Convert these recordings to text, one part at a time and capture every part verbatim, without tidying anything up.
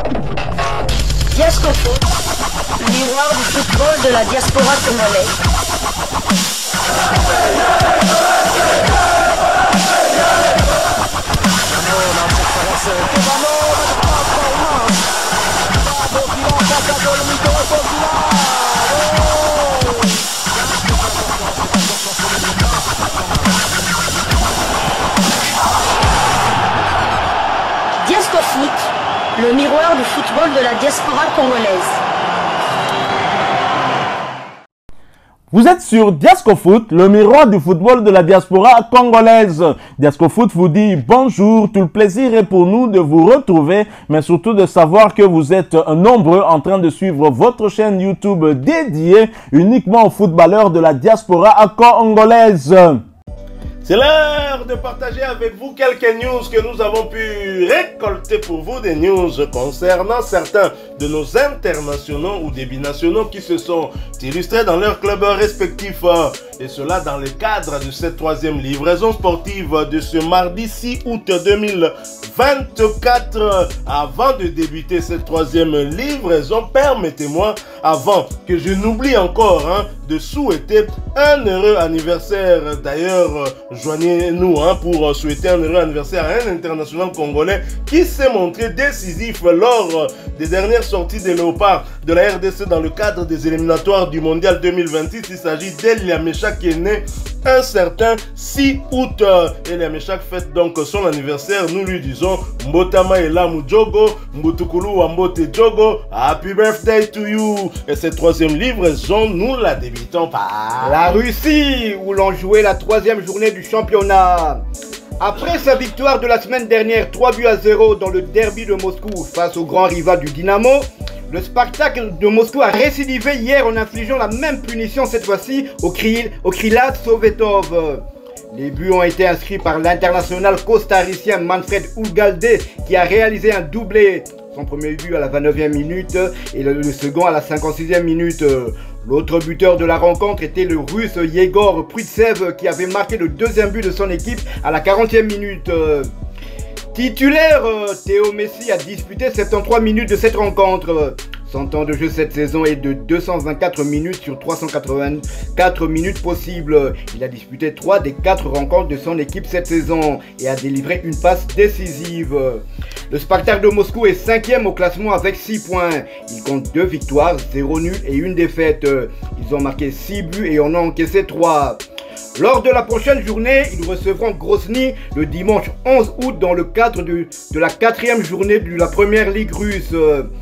Diascofoot, miroir du football de la diaspora congolaise. Diascofoot, le miroir du football de la diaspora congolaise. Vous êtes sur Diascofoot, le miroir du football de la diaspora congolaise. Diascofoot vous dit bonjour, tout le plaisir est pour nous de vous retrouver, mais surtout de savoir que vous êtes nombreux en train de suivre votre chaîne YouTube dédiée uniquement aux footballeurs de la diaspora congolaise. C'est l'heure de partager avec vous quelques news que nous avons pu récolter pour vous, des news concernant certains de nos internationaux ou des binationaux qui se sont illustrés dans leurs clubs respectifs. Et cela dans le cadre de cette troisième livraison sportive de ce mardi six août deux mille vingt-quatre. Avant de débuter cette troisième livraison, permettez-moi, avant que je n'oublie encore, hein, de souhaiter un heureux anniversaire. D'ailleurs, joignez-nous hein, pour souhaiter un heureux anniversaire à un international congolais qui s'est montré décisif lors des dernières sorties des Léopards de la R D C dans le cadre des éliminatoires du Mondial deux mille vingt-six. Il s'agit d'Eliamechak qui est né un certain six août. Eliamechak fête donc son anniversaire. Nous lui disons Mbotama Elamu Jogo, Mbutukulu Wambote Jogo, Happy birthday to you. Et cette troisième livraison, nous la débutons par la Russie, où l'on jouait la troisième journée du championnat. Après sa victoire de la semaine dernière, trois buts à zéro dans le derby de Moscou face au grand rival du Dynamo, le Spartak de Moscou a récidivé hier en infligeant la même punition cette fois-ci au, au Krylat Sovetov. Les buts ont été inscrits par l'international costaricien Manfred Ulgalde qui a réalisé un doublé. Son premier but à la vingt-neuvième minute et le, le second à la cinquante-sixième minute. L'autre buteur de la rencontre était le russe Yegor Pritsev qui avait marqué le deuxième but de son équipe à la quarantième minute. Titulaire, Théo Messi a disputé soixante-treize minutes de cette rencontre. Son temps de jeu cette saison est de deux cent vingt-quatre minutes sur trois cent quatre-vingt-quatre minutes possibles. Il a disputé trois des quatre rencontres de son équipe cette saison et a délivré une passe décisive. Le Spartak de Moscou est cinquième au classement avec six points. Il compte deux victoires, zéro nul et une défaite. Ils ont marqué six buts et en ont encaissé trois. Lors de la prochaine journée, ils recevront Grozny le dimanche onze août dans le cadre de, de la quatrième journée de la première ligue russe.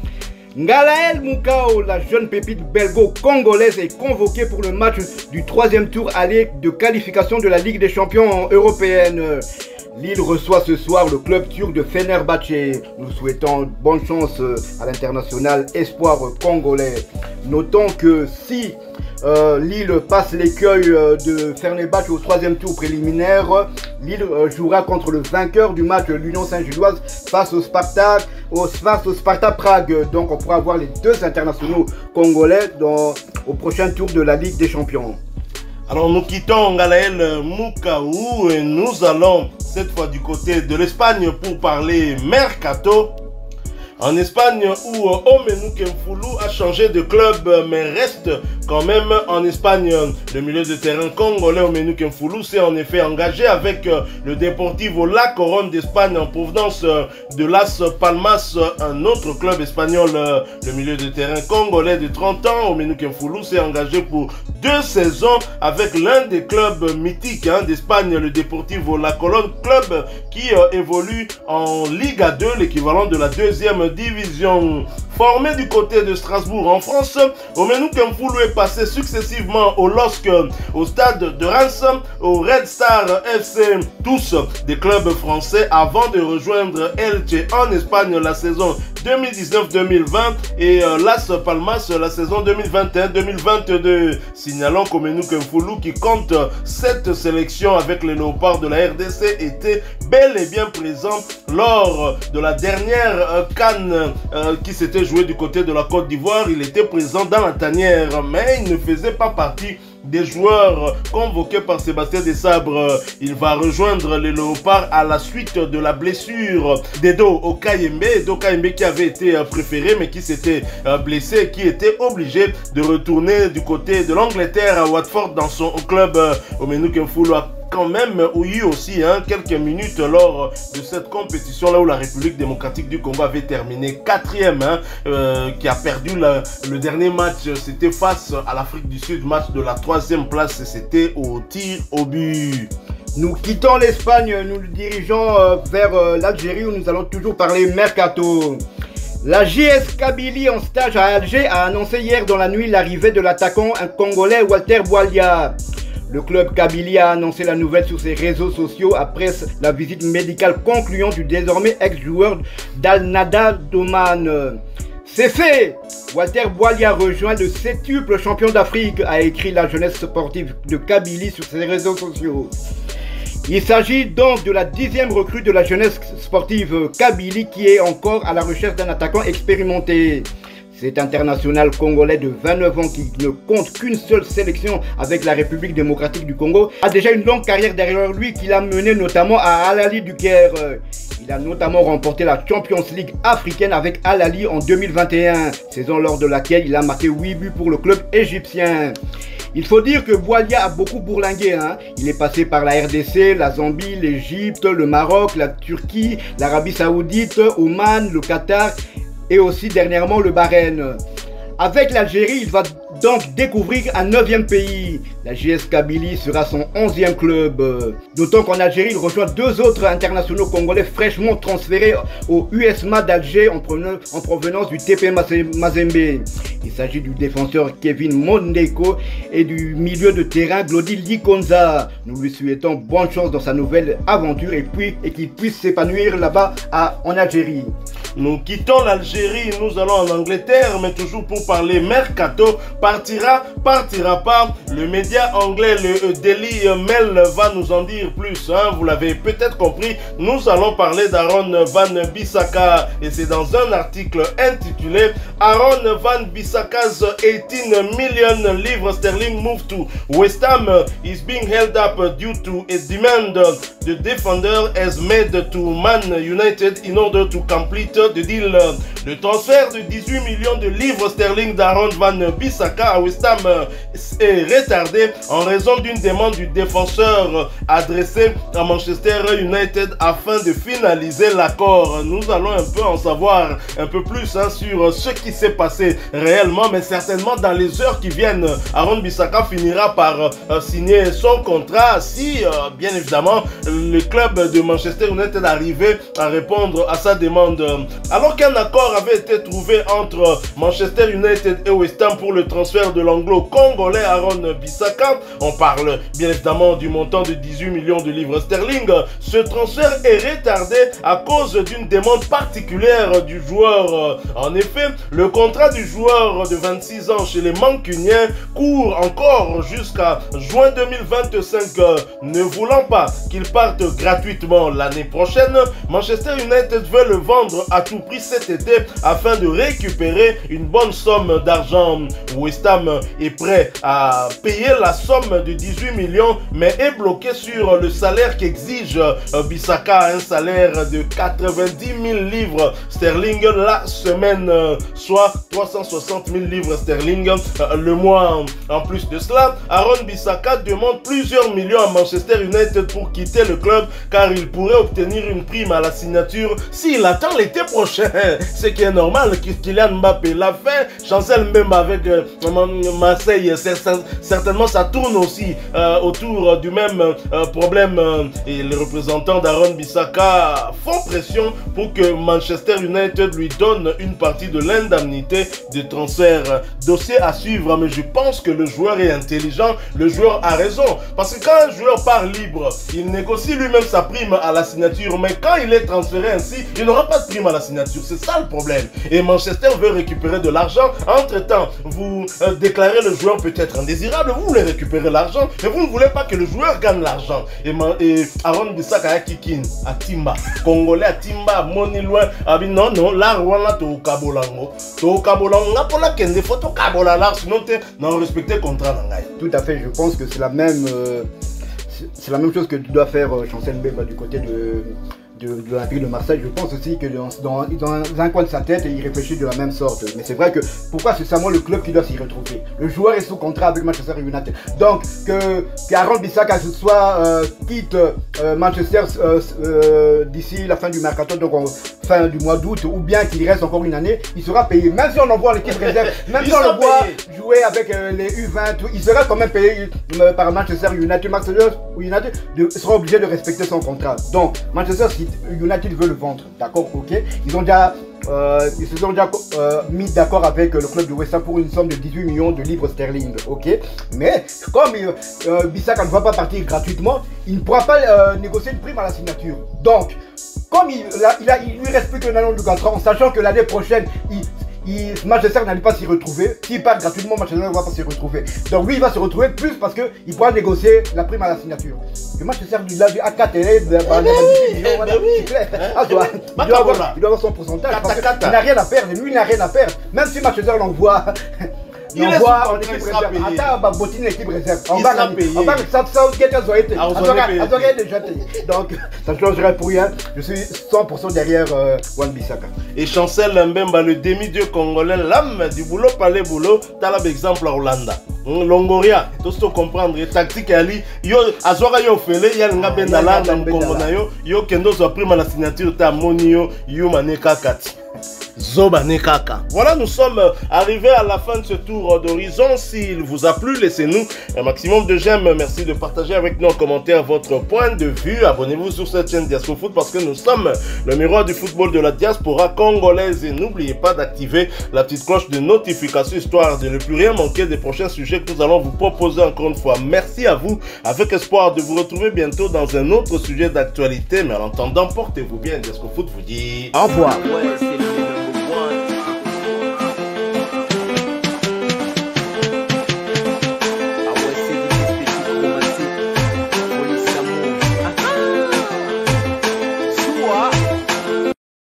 Ngalael Moukao, la jeune pépite belgo-congolaise, est convoquée pour le match du troisième tour aller de qualification de la Ligue des champions européenne. Lille reçoit ce soir le club turc de Fenerbahçe. Nous souhaitons bonne chance à l'international espoir congolais. Notons que si euh, Lille passe l'écueil de Fenerbahçe au troisième tour préliminaire, Lille euh, jouera contre le vainqueur du match l'Union Saint-Gilloise face au Spartak, au, face au Sparta Prague. Donc on pourra voir les deux internationaux congolais dans, au prochain tour de la Ligue des champions. Alors nous quittons Ngalael Moukao et nous allons cette fois du côté de l'Espagne pour parler Mercato. En Espagne où Omenu Kemfoulou a changé de club mais reste quand même en Espagne. Le milieu de terrain congolais Omenu Kemfoulou s'est en effet engagé avec le Deportivo La Coron d'Espagne en provenance de Las Palmas, un autre club espagnol. Le milieu de terrain congolais de trente ans, Omenu Kemfoulou s'est engagé pour deux saisons avec l'un des clubs mythiques hein, d'Espagne, le Deportivo La Coron, club qui euh, évolue en Liga deux, l'équivalent de la deuxième division. Formé du côté de Strasbourg en France, Omenu Kemfoulou est passé successivement au L O S C, au Stade de Reims, au Red Star F C, tous des clubs français avant de rejoindre Elche en Espagne la saison deux mille dix-neuf deux mille vingt et euh, Las Palmas la saison deux mille vingt et un deux mille vingt-deux. Signalons qu'Omenu Kemfoulou qui compte cette sélection avec les Léopards de la R D C était bel et bien présent lors de la dernière euh, CAN euh, qui s'était jouée du côté de la Côte d'Ivoire. Il était présent dans la tanière mais il ne faisait pas partie des joueurs convoqués par Sébastien Desabre. Il va rejoindre les Léopards à la suite de la blessure d'Edo Okayembe. Edo Okayembe qui avait été préféré mais qui s'était blessé et qui était obligé de retourner du côté de l'Angleterre à Watford dans son club. Omenu Kemfulu a quand même eu aussi hein, quelques minutes lors de cette compétition là où la République démocratique du Congo avait terminé quatrième, hein, euh, qui a perdu la, le dernier match, c'était face à l'Afrique du Sud, match de la troisième place, c'était au tir au but. Nous quittons l'Espagne, nous nous dirigeons euh, vers euh, l'Algérie où nous allons toujours parler mercato. La J S Kabylie en stage à Alger a annoncé hier dans la nuit l'arrivée de l'attaquant congolais Walter Boualia. Le club Kabylie a annoncé la nouvelle sur ses réseaux sociaux après la visite médicale concluante du désormais ex-joueur d'Al-Nada d'Oman. C'est fait! Walter Boualia rejoint le septuple champion d'Afrique, a écrit la jeunesse sportive de Kabylie sur ses réseaux sociaux. Il s'agit donc de la dixième recrue de la jeunesse sportive Kabylie qui est encore à la recherche d'un attaquant expérimenté. Cet international congolais de vingt-neuf ans qui ne compte qu'une seule sélection avec la République démocratique du Congo a déjà une longue carrière derrière lui qu'il a menée notamment à Al Ahly du Caire. Il a notamment remporté la Champions League africaine avec Al Ahly en deux mille vingt et un, saison lors de laquelle il a marqué huit buts pour le club égyptien. Il faut dire que Boualia a beaucoup bourlingué, hein. Il est passé par la R D C, la Zambie, l'Égypte, le Maroc, la Turquie, l'Arabie Saoudite, Oman, le Qatar et aussi dernièrement le Bahreïn. Avec l'Algérie, il va donc découvrir un neuvième pays. La J S Kabylie sera son onzième club. D'autant qu'en Algérie, il rejoint deux autres internationaux congolais fraîchement transférés au U S M A d'Alger en provenance du T P Mazembe. Il s'agit du défenseur Kevin Mondeko et du milieu de terrain Glody Likonza. Nous lui souhaitons bonne chance dans sa nouvelle aventure et puis et qu'il puisse s'épanouir là-bas en Algérie. Nous quittons l'Algérie, nous allons en Angleterre, mais toujours pour parler mercato. Partira, partira pas. Le média anglais, le Daily Mail, va nous en dire plus. Hein. Vous l'avez peut-être compris, nous allons parler d'Aaron Van Bissaka. Et c'est dans un article intitulé Aaron Van Bissaka's eighteen million livres sterling move to West Ham is being held up due to a demand the defender has made to Man United in order to complete the deal. Le transfert de dix-huit millions de livres sterling d'Aaron Van Bissaka à West Ham est retardé en raison d'une demande du défenseur adressée à Manchester United afin de finaliser l'accord. Nous allons un peu en savoir un peu plus hein, sur ce qui s'est passé réellement, mais certainement dans les heures qui viennent, Aaron Bissaka finira par euh, signer son contrat si, euh, bien évidemment, le club de Manchester United arrivait à répondre à sa demande. Alors qu'un accord avait été trouvé entre Manchester United et West Ham pour le transfert de l'anglo-congolais Aaron Bissaka, on parle bien évidemment du montant de dix-huit millions de livres sterling, ce transfert est retardé à cause d'une demande particulière du joueur. En effet, le contrat du joueur de vingt-six ans chez les Mancuniens court encore jusqu'à juin deux mille vingt-cinq. Ne voulant pas qu'il parte gratuitement l'année prochaine, Manchester United veut le vendre à tout prix cet été afin de récupérer une bonne somme d'argent. West Ham est prêt à payer la somme de dix-huit millions mais est bloqué sur le salaire qu'exige Bissaka, un salaire de quatre-vingt-dix mille livres sterling la semaine, soit trois cent soixante mille livres sterling le mois. En plus de cela, Aaron Bissaka demande plusieurs millions à Manchester United pour quitter le club car il pourrait obtenir une prime à la signature s'il attend l'été prochain. Ce qui est normal, Kylian Mbappé l'a fait, chancelle même avec euh, Marseille, certainement ça tourne aussi euh, autour du même euh, problème euh, et les représentants d'Aaron Bissaka font pression pour que Manchester United lui donne une partie de l'indemnité de transfert. Dossier à suivre, mais je pense que le joueur est intelligent, le joueur a raison, parce que quand un joueur part libre, il négocie lui-même sa prime à la signature, mais quand il est transféré ainsi, il n'aura pas de prime à la signature, c'est ça le problème. problème. Et Manchester veut récupérer de l'argent. Entre-temps, vous euh, déclarez le joueur peut-être indésirable, vous voulez récupérer l'argent, mais vous ne voulez pas que le joueur gagne l'argent. Et, et Aaron Bissaka a kikin, à Timba, Congolais à Timba, Moni loin, ah non, non, là, Rwanda, to Kabolango, to Kabolango, pour la kende, faut to Kabolala, sinon tu n'as respecté le contrat. Tout à fait, je pense que c'est la même, euh, c'est la même chose que tu dois faire, euh, Chancel Mbemba, du côté de... de, de l'Olympique de Marseille. Je pense aussi que dans, dans, dans un coin de sa tête, il réfléchit de la même sorte. Mais c'est vrai que pourquoi c'est seulement le club qui doit s'y retrouver? Le joueur est sous contrat avec Manchester United. Donc que Aaron Bissaka soit euh, quitte euh, Manchester euh, euh, d'ici la fin du mercato, donc en fin du mois d'août, ou bien qu'il reste encore une année, il sera payé. Même si on envoie l'équipe réserve, même si on le voit jouer avec euh, les U vingt, il sera quand même payé euh, par Manchester United. Manchester United de, sera obligé de respecter son contrat. Donc Manchester United veut le vendre, d'accord, ok. Ils ont déjà, euh, ils se sont déjà euh, mis d'accord avec le club de West Ham pour une somme de dix-huit millions de livres sterling, ok. Mais comme euh, Bissaka ne va pas partir gratuitement, il ne pourra pas euh, négocier une prime à la signature. Donc, comme il, il, a, il, a, il lui reste plus qu'un an de contrat, en sachant que l'année prochaine, il Il, Manchester n'allait pas s'y retrouver. S'il part gratuitement, Manchester ne va pas s'y retrouver. Donc lui, il va se retrouver plus parce qu'il pourra négocier la prime à la signature. Le Manchester, il a vu à quatre télé, il doit avoir son pourcentage. Il n'a rien à perdre. Lui, il n'a rien à perdre. Même si Manchester l'envoie. Il envoie en équipe réserve. Attends, Babotine l'équipe réserve. On va gagner. On va gagner. Ça, ça, déjà payé. Donc, ça ne changerait pour rien. Je suis cent pour cent derrière euh, Wan Bissaka. Et Chancel Mbemba, le demi-dieu congolais, l'âme du boulot, pas les boulots, t'as l'exemple à Hollanda. Longoria, tout ce comprendre, tactique ali, yo azora yo fele, ya nga bendala na Congo na yo, yo kendo so prime la signature ta monio, yo maneka kati. Zoba Nekaka. Voilà, nous sommes arrivés à la fin de ce tour d'horizon. S'il vous a plu, laissez-nous un maximum de j'aime. Merci de partager avec nous en commentaire votre point de vue. Abonnez-vous sur cette chaîne Diascofoot parce que nous sommes le miroir du football de la diaspora congolaise. Et n'oubliez pas d'activer la petite cloche de notification histoire de ne plus rien manquer des prochains sujets que nous allons vous proposer encore une fois. Merci à vous, avec espoir de vous retrouver bientôt dans un autre sujet d'actualité. Mais en attendant, portez-vous bien. Diascofoot vous dit au revoir.